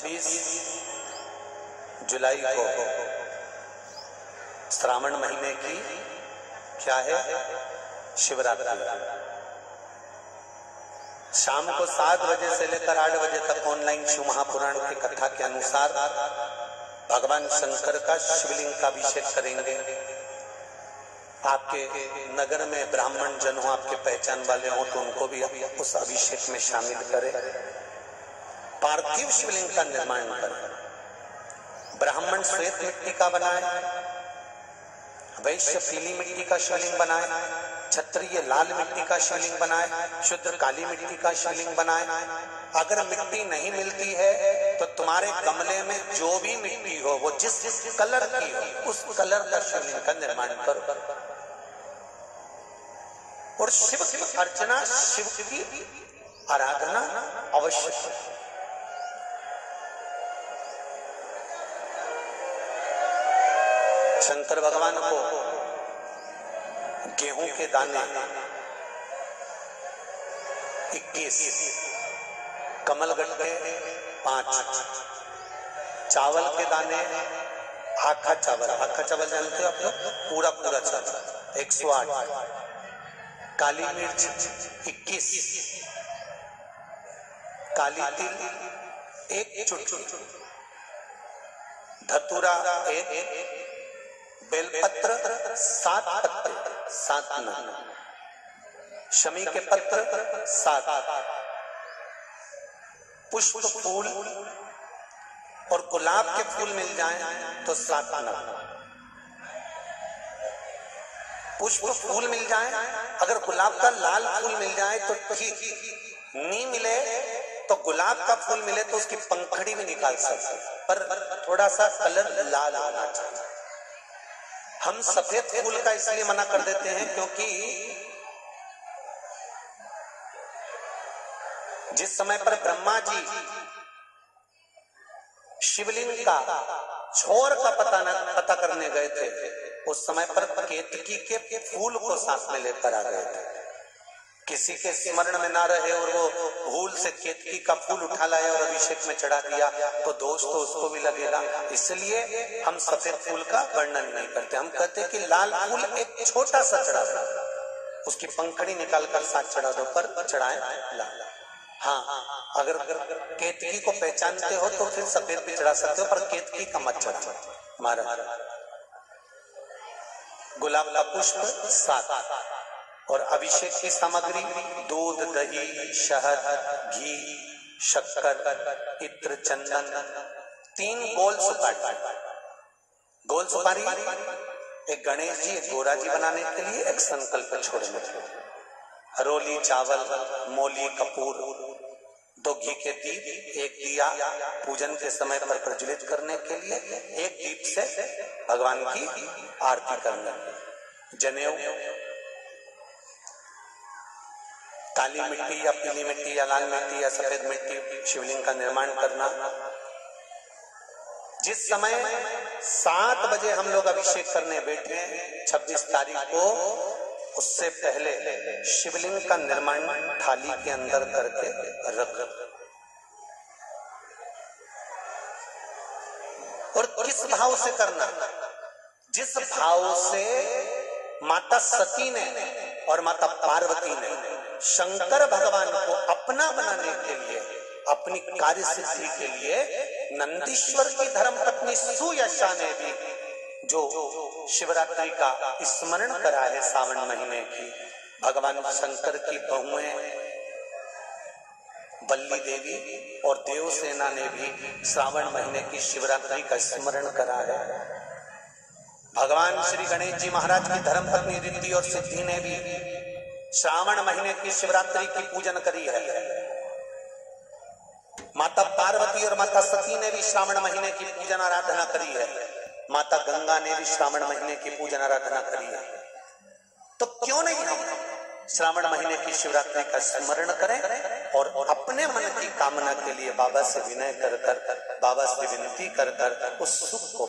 26 जुलाई को श्रावण महीने की क्या है, शिवरात्रि। शाम को 7 बजे से लेकर 8 बजे तक ऑनलाइन शिव महापुराण की कथा के अनुसार भगवान शंकर का शिवलिंग का अभिषेक करेंगे। आपके नगर में ब्राह्मण जन हो, आपके पहचान वाले हो, तो उनको भी उस अभिषेक में शामिल करें। पार्थिव शिवलिंग का निर्माण करें। ब्राह्मण श्वेत मिट्टी का बनाए, वैश्य पीली मिट्टी का शिवलिंग बनाए, क्षत्रिय लाल मिट्टी का शिवलिंग बनाए, शूद्र काली मिट्टी का शिवलिंग बनाए। अगर मिट्टी नहीं मिलती है तो तुम्हारे गमले में जो भी मिट्टी हो, वो जिस कलर की हो, उस कलर का शिवलिंग का निर्माण करो। और शिव की अर्चना, शिव की आराधना अवश्य। शंकर भगवान को गेहूं के दाने 21, कमलगट्टे 5, चावल के दाने आखा चावल, आखा चावल जानते हो आप लोग, पूरा पूरा चावल 108, काली मिर्च 21, काली तिल 1 चुटकी, धतूरा 1, बेलपत्र 7 पत्ते, 7 नग, शमी के पत्र 7, पुष्प फूल और गुलाब के फूल मिल जाएं तो 7 नग। पुष्प फूल मिल जाए, अगर गुलाब का लाल फूल मिल जाए तो ठीक, नहीं मिले तो गुलाब का फूल मिले तो उसकी पंखड़ी भी निकाल सकते, पर थोड़ा सा कलर लाल होना चाहिए। हम सफेद फूल का इसलिए मना कर देते हैं क्योंकि जिस समय पर ब्रह्मा जी शिवलिंग का छोर का पता करने गए थे, उस समय पर केतकी के फूल को साथ में लेकर आ गए थे। किसी के स्मरण में ना रहे और वो भूल से केतकी का फूल उठा लाया और अभिषेक में चढ़ा दिया तो दोष तो उसको भी लगेगा। इसलिए हम सफेद फूल का वर्णन नहीं करते। हम कहते हैं कि लाल फूल एक छोटा सा चढ़ा दो, उसकी पंखड़ी निकालकर साथ चढ़ा दो, पर चढ़ाए लाल। हाँ, अगर केतकी को पहचानते हो तो फिर सफेद भी चढ़ा सकते हो, पर केतकी का मत चढ़ा। महाराज गुलाब का पुष्प 7 और अभिषेक की सामग्री दूध, दही, शहद, घी, शक्कर, इत्र, चंदन, 3 गोल सुपारी। गोल सुपारी एक गणेश जी, एक गोरा जी बनाने के लिए, एक संकल्प छोड़ने के लिए। हरोली चावल, मोली, कपूर, 2 घी के दीप, 1 दिया पूजन के समय पर प्रज्वलित करने के लिए, 1 दीप से भगवान की आरती करना। जनेऊ, काली मिट्टी या पीली मिट्टी या लाल मिट्टी या सफेद मिट्टी, शिवलिंग का निर्माण करना। जिस समय 7 बजे हम लोग अभिषेक करने बैठे 26 तारीख को, उससे पहले शिवलिंग का निर्माण थाली के अंदर करके रख। और किस भाव से करना? जिस भाव से माता सती ने और माता पार्वती ने शंकर भगवान को अपना बनाने के लिए, अपनी कार्य सिद्धि के लिए, नंदीश्वर की धर्मपत्नी सुयशा ने भी जो शिवरात्रि का स्मरण करा है सावन महीने की, भगवान शंकर की बहुएं बल्ली देवी और देवसेना ने भी श्रावण महीने की शिवरात्रि का स्मरण करा है। भगवान श्री गणेश जी महाराज की धर्मपत्नी रिद्धि और सिद्धि ने भी श्रावण महीने की शिवरात्रि की पूजन करी है। माता पार्वती और माता सती ने भी श्रावण महीने की पूजन आराधना करी है। माता गंगा ने भी श्रावण महीने की पूजन आराधना करी है। तो क्यों नहीं हम श्रावण महीने की शिवरात्रि का स्मरण करें और अपने मन की कामना के लिए बाबा से विनय कर कर, बाबा से विनती कर कर उस सुख को